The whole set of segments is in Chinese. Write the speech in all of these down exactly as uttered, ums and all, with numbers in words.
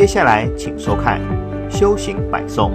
接下来请收看《修行百颂》。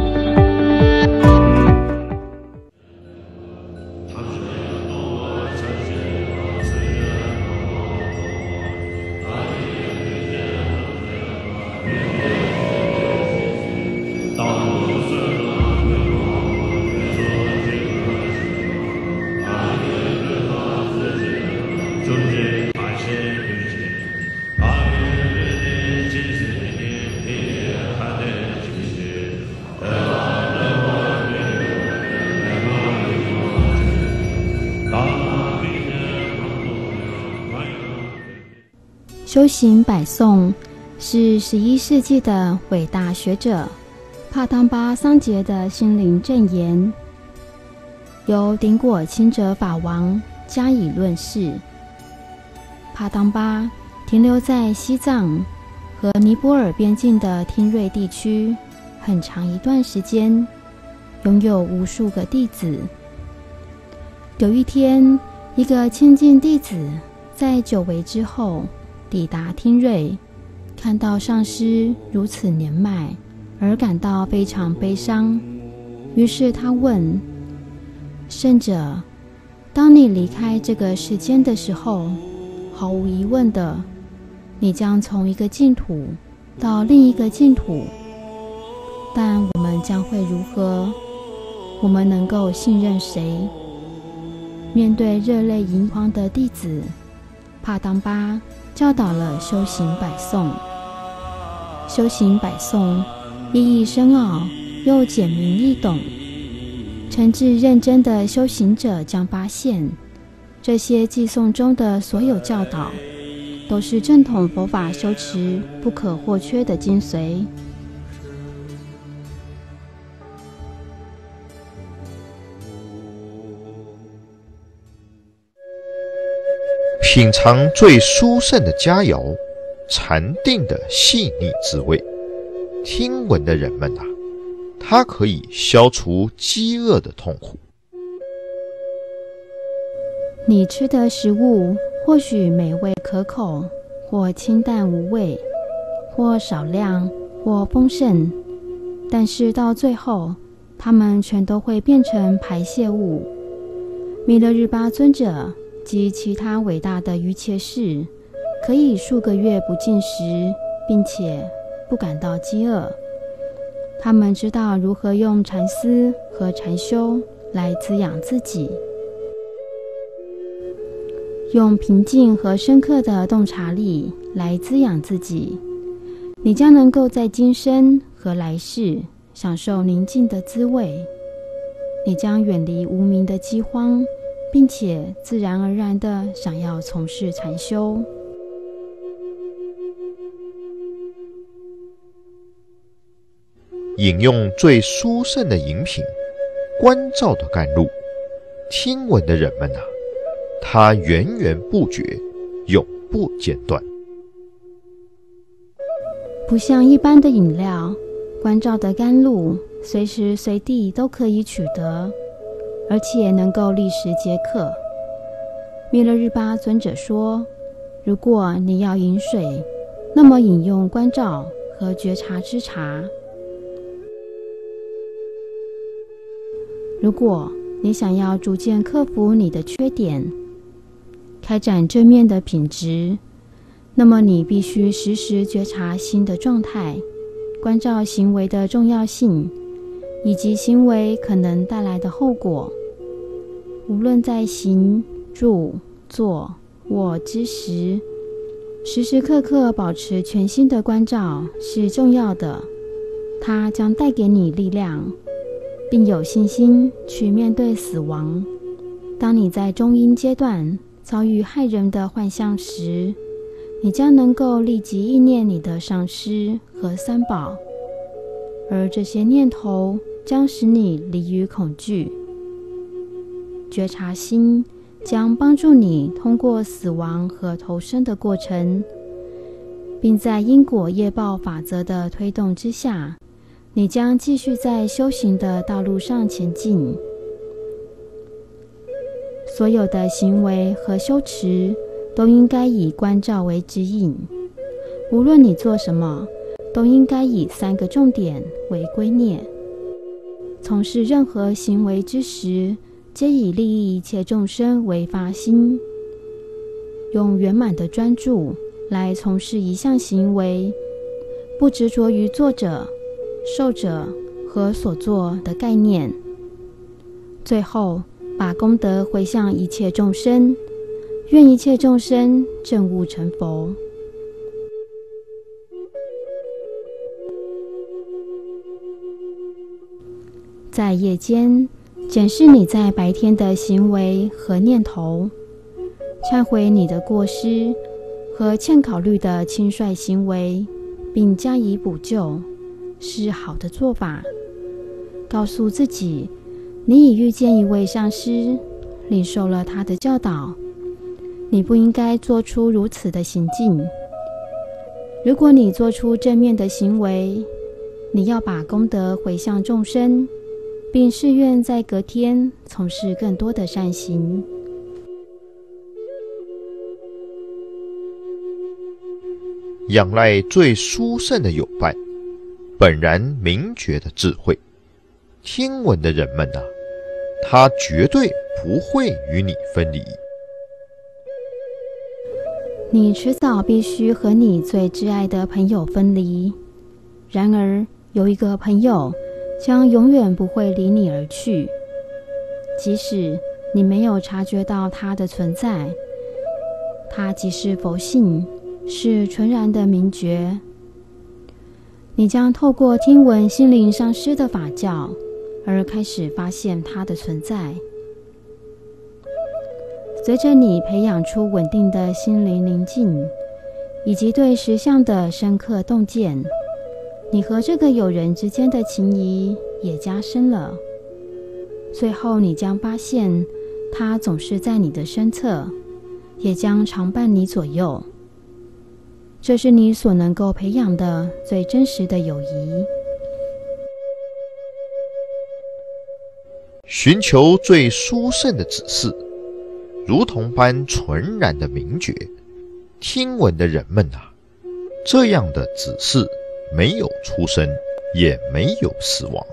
修行百颂是十一世纪的伟大学者帕当巴桑杰的心灵证言，由顶果钦哲法王加以论释。帕当巴停留在西藏和尼泊尔边境的听瑞地区很长一段时间，拥有无数个弟子。有一天，一个亲近弟子在久违之后抵达听瑞，看到上师如此年迈，而感到非常悲伤。于是他问圣者，当你离开这个世间的时候，毫无疑问的，你将从一个净土到另一个净土，但我们将会如何？我们能够信任谁？面对热泪盈眶的弟子，帕当巴教导了修行百颂。修行百颂意义深奥又简明易懂，诚挚认真的修行者将发现，这些偈颂中的所有教导都是正统佛法修持不可或缺的精髓。 品尝最殊胜的佳肴，禅定的细腻滋味。听闻的人们啊，它可以消除饥饿的痛苦。 你吃的食物或许美味可口，或清淡无味，或少量，或丰盛，但是到最后，它们全都会变成排泄物。弥勒日巴尊者及其他伟大的瑜伽士可以数个月不进食，并且不感到饥饿。他们知道如何用禅思和禅修来滋养自己，用平静和深刻的洞察力来滋养自己，你将能够在今生和来世享受宁静的滋味。你将远离无明的饥荒，并且自然而然地想要从事禅修。 饮用最殊胜的饮品，关照的甘露。听闻的人们啊，它源源不绝，永不间断。 不像一般的饮料，关照的甘露随时随地都可以取得，而且能够立时解渴。弥勒日巴尊者说，如果你要饮水，那么饮用关照和觉察之茶。如果你想要逐渐克服你的缺点，开展正面的品质，那么你必须时时觉察心的状态，关照行为的重要性，以及行为可能带来的后果。无论在行、住、坐、卧之时，时时刻刻保持全心的关照是重要的，它将带给你力量，并有信心去面对死亡。当你在中阴阶段遭遇害人的幻象时，你将能够立即意念你的上师和三宝，而这些念头将使你离于恐惧。觉察心将帮助你通过死亡和投生的过程，并在因果业报法则的推动之下，你将继续在修行的道路上前进。所有的行为和修持都应该以关照为指引，无论你做什么， 都应该以三个重点为圭臬。从事任何行为之时，皆以利益一切众生为发心，用圆满的专注来从事一项行为，不执着于作者、受者和所做的概念，最后把功德回向一切众生，愿一切众生证悟成佛。在夜间检视你在白天的行为和念头，忏悔你的过失和欠考虑的轻率行为，并加以补救，是好的做法。告诉自己，你已遇见一位上师，领受了他的教导，你不应该做出如此的行径。如果你做出正面的行为，你要把功德回向众生，并誓愿在隔天从事更多的善行。 仰赖最殊胜的友伴，本然明觉的智慧。听闻的人们啊，他绝对不会与你分离。 你迟早必须和你最挚爱的朋友分离，然而有一个朋友将永远不会离你而去，即使你没有察觉到它的存在，它即是佛性，是纯然的明觉。你将透过听闻心灵上师的法教，而开始发现它的存在。随着你培养出稳定的心灵宁静，以及对实相的深刻洞见，你和这个友人之间的情谊也加深了。最后你将发现，他总是在你的身侧，也将常伴你左右。这是你所能够培养的最真实的友谊。 寻求最殊胜的指示，如同般纯然的明觉。听闻的人们啊，这样的指示没有出生，也没有死亡。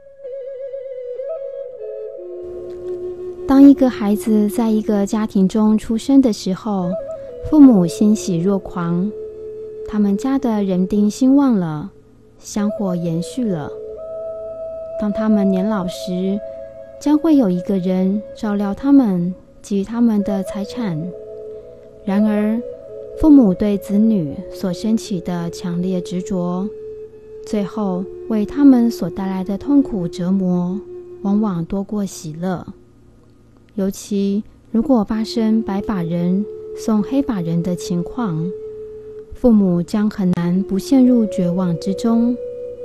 当一个孩子在一个家庭中出生的时候，父母欣喜若狂，他们家的人丁兴旺了，香火延续了。当他们年老时，将会有一个人照料他们及他们的财产。然而，父母对子女所升起的强烈执着，最后为他们所带来的痛苦折磨，往往多过喜乐。尤其如果发生白发人送黑发人的情况，父母将很难不陷入绝望之中。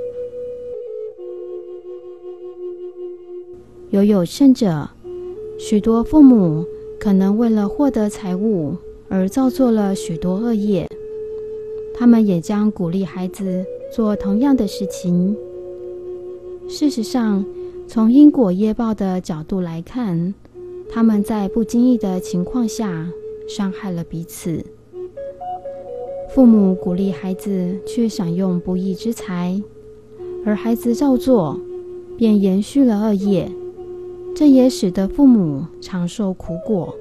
有有甚者，许多父母可能为了获得财物而造作了许多恶业，他们也将鼓励孩子做同样的事情。事实上，从因果业报的角度来看，他们在不经意的情况下伤害了彼此。父母鼓励孩子去享用不义之财，而孩子照做，便延续了恶业，这也使得父母常受苦果。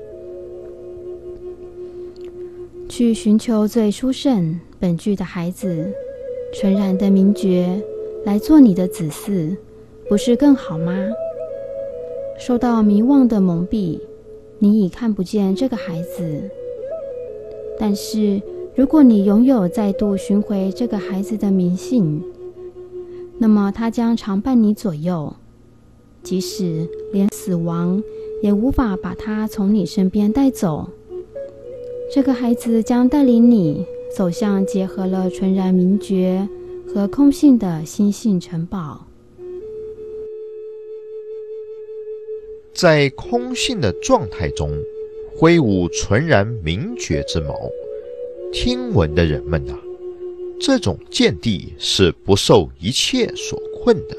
去寻求最殊胜本具的孩子，纯然的明觉，来做你的子嗣，不是更好吗？受到迷惘的蒙蔽，你已看不见这个孩子。但是，如果你拥有再度寻回这个孩子的明性，那么他将常伴你左右，即使连死亡也无法把他从你身边带走。这个孩子将带领你走向结合了纯然明觉和空性的心性城堡。 在空性的状态中，挥舞纯然明觉之矛。听闻的人们啊，这种见地是不受一切所困的。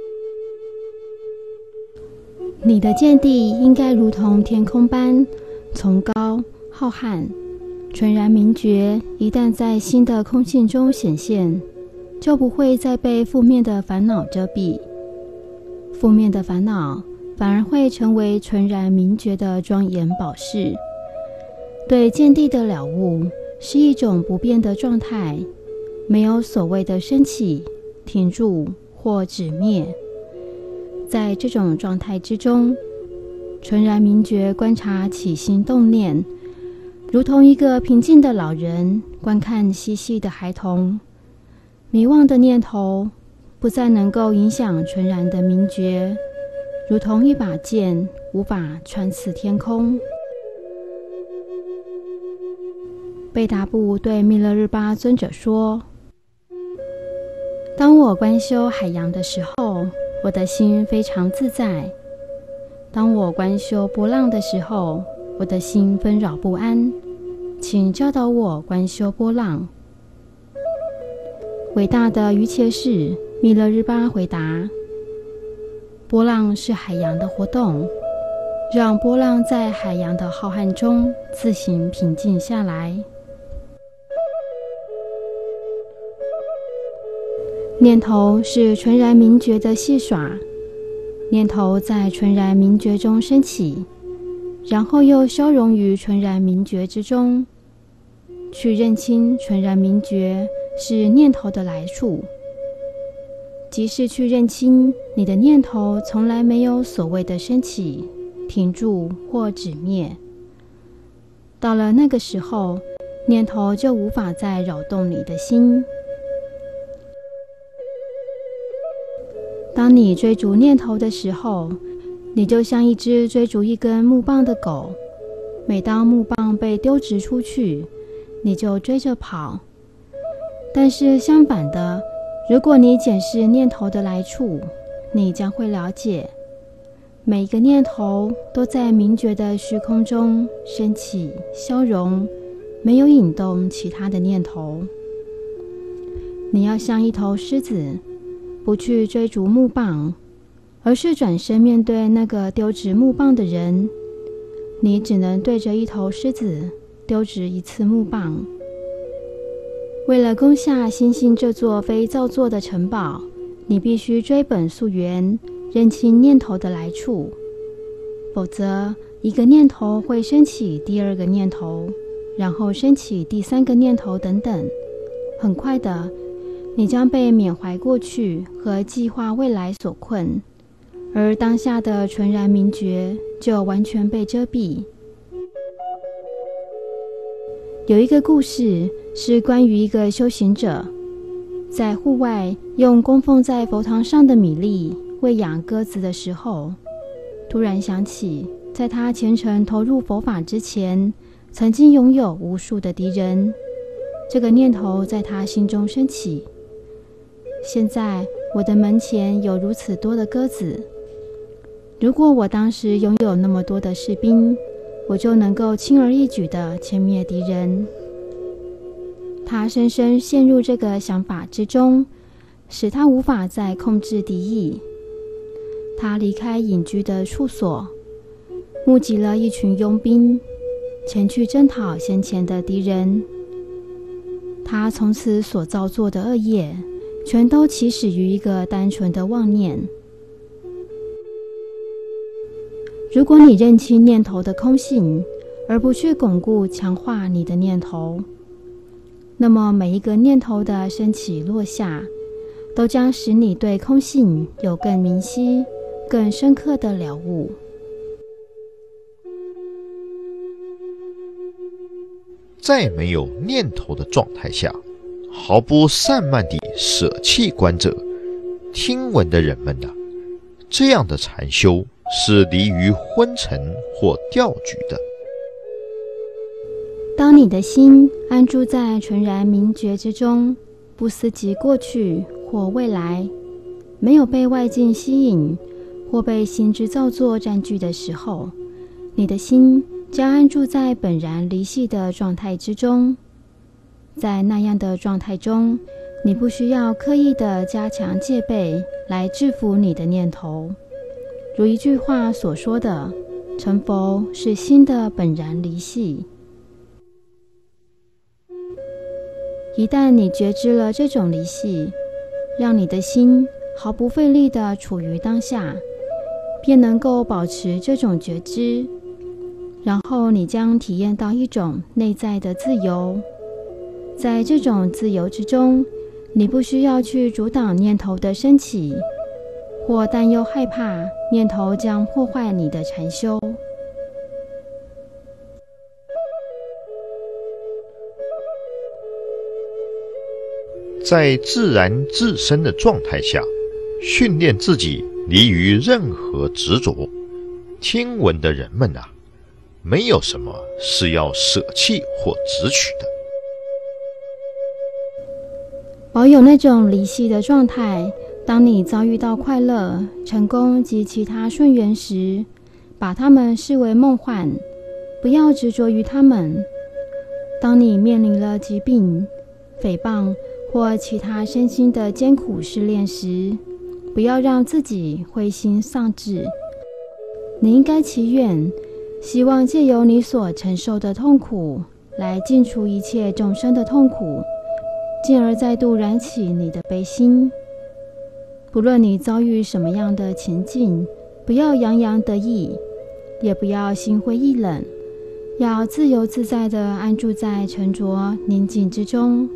你的见地应该如同天空般崇高浩瀚，纯然明觉一旦在新的空性中显现， 就不会再被负面的烦恼遮蔽。负面的烦恼反而会成为纯然明觉的庄严宝饰。对见地的了悟是一种不变的状态，没有所谓的升起、停住或止灭。在这种状态之中，纯然明觉观察起心动念，如同一个平静的老人观看嬉戏的孩童。迷妄的念头不再能够影响纯然的明觉，如同一把剑无法穿刺天空。贝达部对密勒日巴尊者说：当我观修海洋的时候，我的心非常自在；当我观修波浪的时候，我的心纷扰不安。请教导我观修波浪。伟大的瑜伽士密勒日巴回答：波浪是海洋的活动，让波浪在海洋的浩瀚中自行平静下来。念头是纯然明觉的戏耍，念头在纯然明觉中升起，然后又消融于纯然明觉之中。去认清纯然明觉是念头的来处，即是去认清你的念头从来没有所谓的升起、停住或止灭。到了那个时候，念头就无法再扰动你的心。当你追逐念头的时候，你就像一只追逐一根木棒的狗，每当木棒被丢掷出去，你就追着跑。但是相反的，如果你检视念头的来处，你将会了解，每一个念头都在明觉的虚空中升起、消融，没有引动其他的念头。你要像一头狮子，不去追逐木棒，而是转身面对那个丢掷木棒的人。你只能对着一头狮子丢掷一次木棒。为了攻下心性这座非造作的城堡，你必须追本溯源，认清念头的来处，否则一个念头会升起第二个念头，然后升起第三个念头等等。很快的，你将被缅怀过去和计划未来所困，而当下的纯然明觉就完全被遮蔽。有一个故事是关于一个修行者，在户外用供奉在佛堂上的米粒喂养鸽子的时候，突然想起在他虔诚投入佛法之前，曾经拥有无数的敌人。这个念头在他心中升起：现在我的门前有如此多的鸽子，如果我当时拥有那么多的士兵，我就能够轻而易举地歼灭敌人。他深深陷入这个想法之中，使他无法再控制敌意。他离开隐居的处所，募集了一群佣兵，前去征讨先前的敌人。他从此所造作的恶业，全都起始于一个单纯的妄念。如果你认清念头的空性，而不去巩固强化你的念头，那么每一个念头的升起落下，都将使你对空性有更明晰、更深刻的了悟。 在没有念头的状态下，毫不散漫地舍弃观者、听闻的人们啊，这样的禅修是离于昏沉或掉举的。 当你的心安住在纯然明觉之中，不思及过去或未来，没有被外境吸引或被心之造作占据的时候，你的心将安住在本然离系的状态之中。在那样的状态中，你不需要刻意的加强戒备来制服你的念头。如一句话所说的，成佛是心的本然离系。一旦你觉知了这种离系， 让你的心毫不费力地处于当下，便能够保持这种觉知，然后你将体验到一种内在的自由。在这种自由之中，你不需要去阻挡念头的升起，或担忧害怕念头将破坏你的禅修。 在自然自身的状态下，训练自己离于任何执着。听闻的人们啊，没有什么是要舍弃或执取的。 保有那种离系的状态，当你遭遇到快乐、成功及其他顺缘时，把它们视为梦幻，不要执着于它们。当你面临了疾病、诽谤或其他身心的艰苦试炼时，不要让自己灰心丧志。你应该祈愿，希望借由你所承受的痛苦，来尽除一切众生的痛苦，进而再度燃起你的悲心。不论你遭遇什么样的情境，不要洋洋得意，也不要心灰意冷，要自由自在地安住在沉着宁静之中。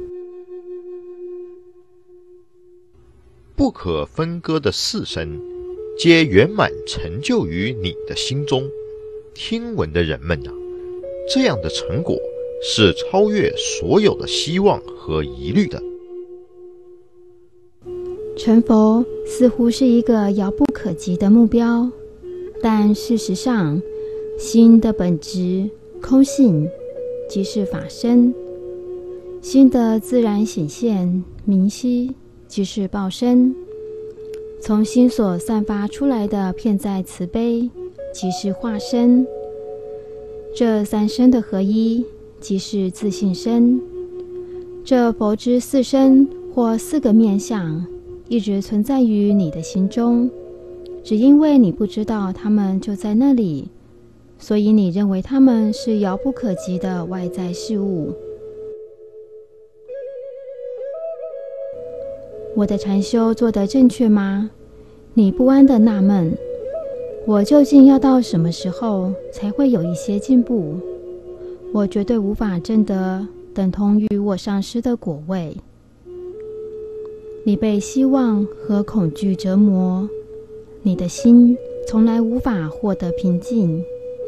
不可分割的四身，皆圆满成就于你的心中。听闻的人们啊，这样的成果是超越所有的希望和疑虑的。 成佛似乎是一个遥不可及的目标，但事实上，心的本质空性即是法身，心的自然显现明晰即是报身，从心所散发出来的遍在慈悲即是化身，这三身的合一即是自性身。这佛之四身或四个面相一直存在于你的心中，只因为你不知道它们就在那里，所以你认为它们是遥不可及的外在事物。我的禅修做得正确吗？你不安地纳闷，我究竟要到什么时候才会有一些进步？我绝对无法证得等同于我上师的果位。你被希望和恐惧折磨，你的心从来无法获得平静。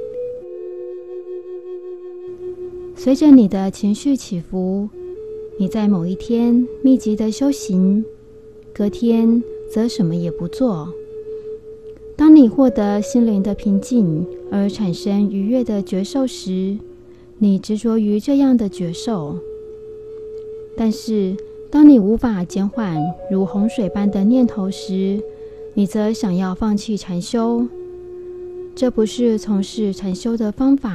随着你的情绪起伏，你在某一天密集的修行，隔天则什么也不做。当你获得心灵的平静而产生愉悦的觉受时，你执着于这样的觉受。但是当你无法减缓如洪水般的念头时，你则想要放弃禅修。这不是从事禅修的方法。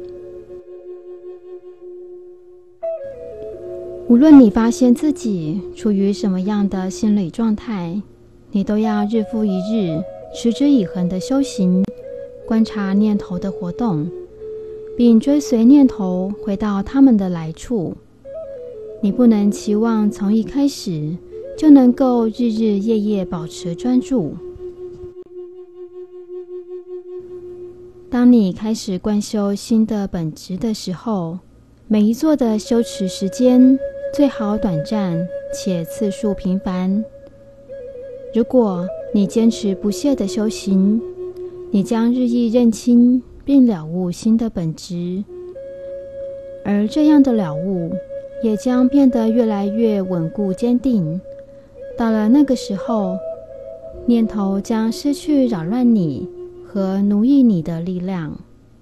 无论你发现自己处于什么样的心理状态，你都要日复一日持之以恒的修行，观察念头的活动，并追随念头回到它们的来处。你不能期望从一开始就能够日日夜夜保持专注。当你开始观修心的本质的时候，每一座的修持时间最好短暂且次数频繁。如果你坚持不懈的修行，你将日益认清并了悟心的本质，而这样的了悟也将变得越来越稳固坚定。到了那个时候，念头将失去扰乱你和奴役你的力量。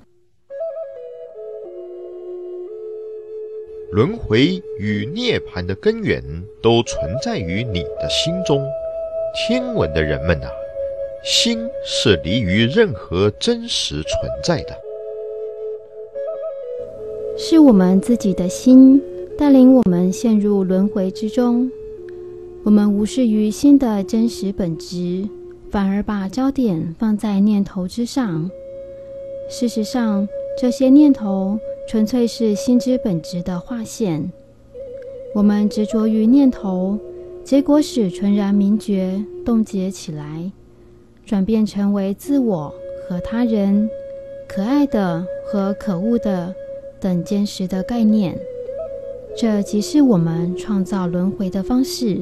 轮回与涅槃的根源都存在于你的心中。听闻的人们啊，心是离于任何真实存在的。 是我们自己的心带领我们陷入轮回之中，我们无视于心的真实本质，反而把焦点放在念头之上。事实上，这些念头纯粹是心之本质的划线。我们执着于念头， 结果使纯然明觉冻结起来，转变成为自我和他人、可爱的和可恶的等坚实的概念。这即是我们创造轮回的方式。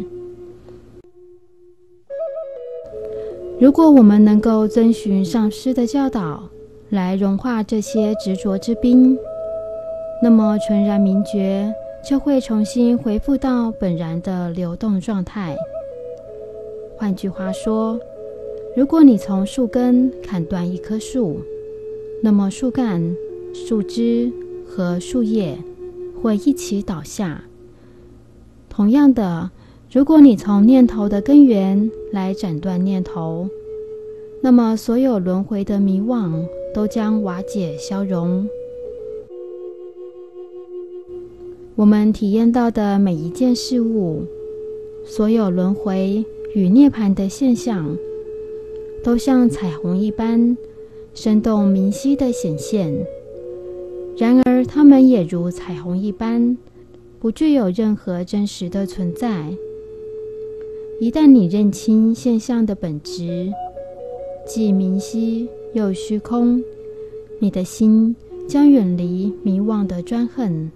如果我们能够遵循上师的教导来融化这些执着之冰，那么纯然明觉就会重新恢复到本然的流动状态。换句话说，如果你从树根砍断一棵树，那么树干、树枝和树叶会一起倒下。同样的，如果你从念头的根源来斩断念头，那么所有轮回的迷惘都将瓦解消融。我们体验到的每一件事物，所有轮回与涅槃的现象，都像彩虹一般生动明晰地显现。然而它们也如彩虹一般，不具有任何真实的存在。一旦你认清现象的本质，既明晰又虚空，你的心将远离迷惘的专横。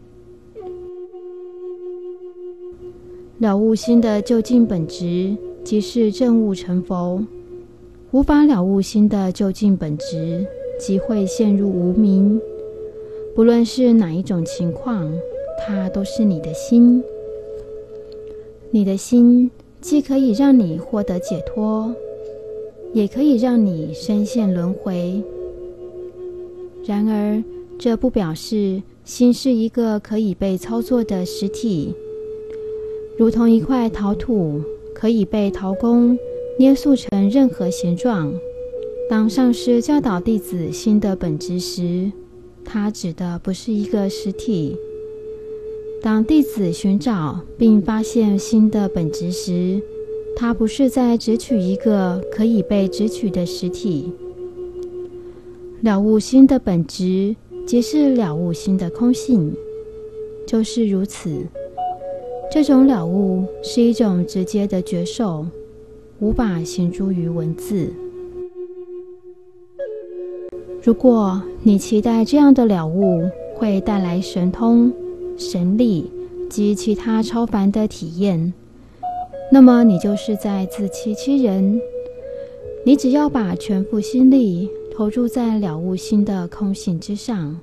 了悟心的究竟本质，即是证悟成佛。无法了悟心的究竟本质，即会陷入无明。不论是哪一种情况，它都是你的心。你的心既可以让你获得解脱，也可以让你深陷轮回。然而，这不表示心是一个可以被操作的实体，如同一块陶土，可以被陶工捏塑成任何形状。当上师教导弟子心的本质时，他指的不是一个实体。当弟子寻找并发现心的本质时，他不是在执取一个可以被执取的实体。了悟心的本质，即是了悟心的空性，就是如此。这种了悟是一种直接的觉受，无法形诸于文字。如果你期待这样的了悟会带来神通、神力及其他超凡的体验，那么你就是在自欺欺人。你只要把全副心力投注在了悟心的空性之上。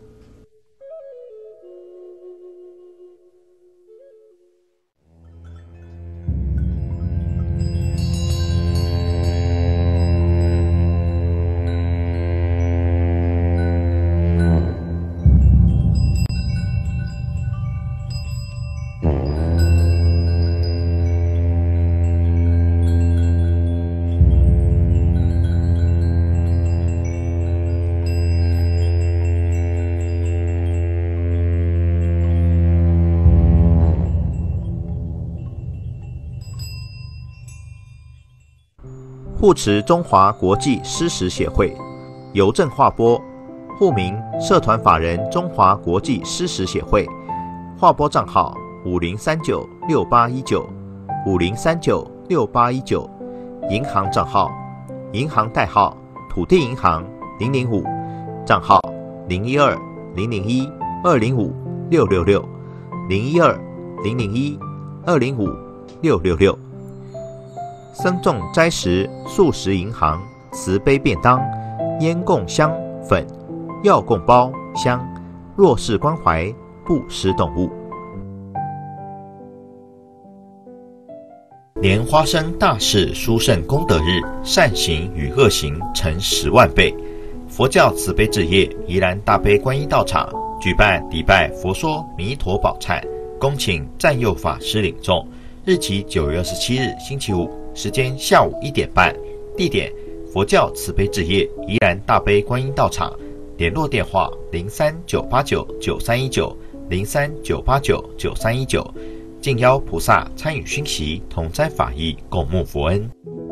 护持中华国际施食协会，邮政划拨，户名社团法人中华国际施食协会，划拨账号五零三九六八一九五零三九六八一九，银行账号银行代号土地银行零零五，账号零一二零零一二零五六六六零一二零零一二零五六六六。僧众斋食素食银行慈悲便当烟供香粉药供包香弱势关怀布施动物。莲花生大士殊胜功德日，善行与恶行成十万倍。佛教慈悲置业宜兰大悲观音道场举办礼拜佛说弥陀宝忏，恭请占佑法师领众。日期九月二十七日星期五，时间下午一点半，地点佛教慈悲置业宜兰大悲观音道场，联络电话零三九八九九三一九零三九八九九三一九，敬邀菩萨参与熏习，同斋法义，共沐佛恩。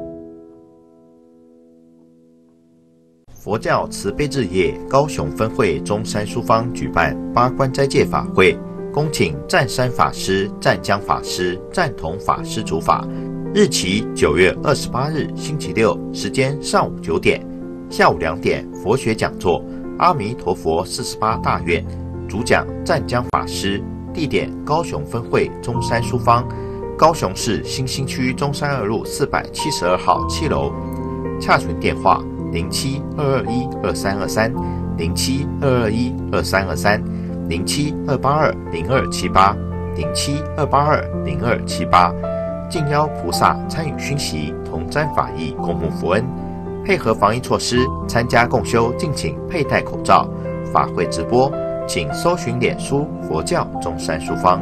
佛教慈悲置业高雄分会中山书坊举办八关斋戒法会， 恭请湛山法师、湛江法师、湛同法师主法。日期九月二十八日星期六，时间上午九点，下午两点佛学讲座，阿弥陀佛四十八大愿，主讲湛江法师，地点高雄分会中山书坊，高雄市新兴区中山二路四百七十二号七楼。洽询电话零七二二一二三二三零七二二一二三二三零七二八二零二七八零七二八二零二七八。敬邀菩萨参与熏习，同沾法益，共沐福恩。配合防疫措施，参加共修敬请佩戴口罩。法会直播，请搜寻脸书佛教中山书坊。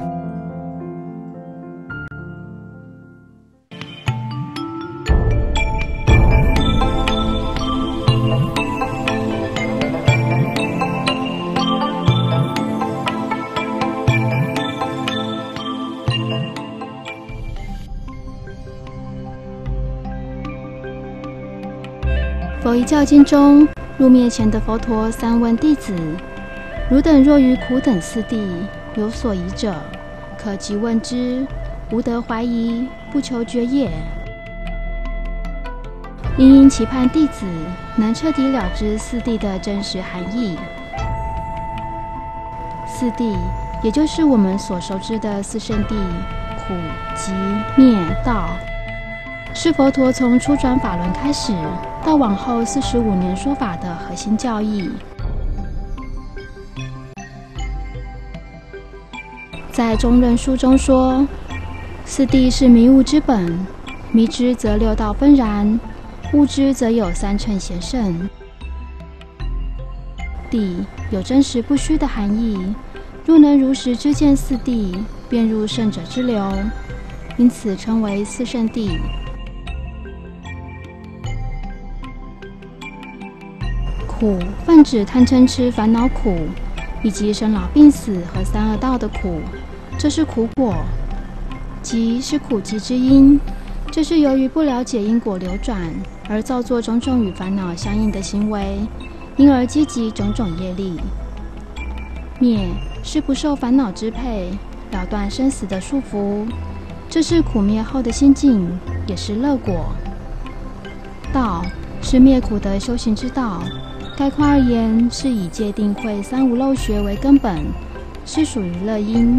佛遗教经中，入灭前的佛陀三问弟子：汝等若于苦等四谛有所疑者，可即问之，无得怀疑，不求觉也。因因期盼弟子能彻底了知四谛的真实含义。四谛也就是我们所熟知的四圣谛：苦、集、灭、道。是佛陀从初转法轮开始到往后四十五年说法的核心教义。在中论书中说，四谛是迷悟之本，迷之则六道纷然，悟之则有三乘贤圣。谛有真实不虚的含义，若能如实知见四谛，便入圣者之流，因此称为四圣谛。苦泛指贪嗔痴烦恼苦，以及生老病死和三恶道的苦，这是苦果。集是苦集之因，这是由于不了解因果流转而造作种种与烦恼相应的行为，因而积集种种业力。灭是不受烦恼支配，了断生死的束缚，这是苦灭后的心境，也是乐果。道是灭苦的修行之道，概括而言，是以戒定慧三无漏学为根本，是属于乐因。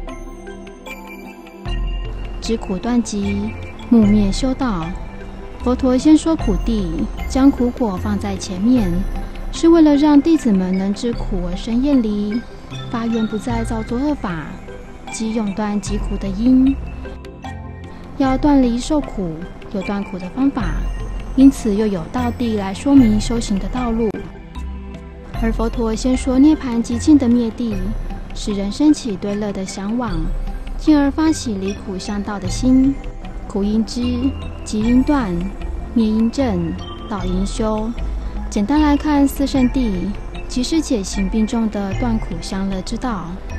知苦断集，木灭修道。佛陀先说苦谛，将苦果放在前面，是为了让弟子们能知苦而生厌离，发愿不再造作恶法，即永断疾苦的因。要断离受苦，有断苦的方法，因此又有道谛来说明修行的道路。而佛陀先说涅槃极尽的灭谛，使人生起对乐的向往，进而发起离苦向道的心。苦因知，集因断，灭因正，道因修。简单来看，四圣谛即是解行并重的断苦向乐之道。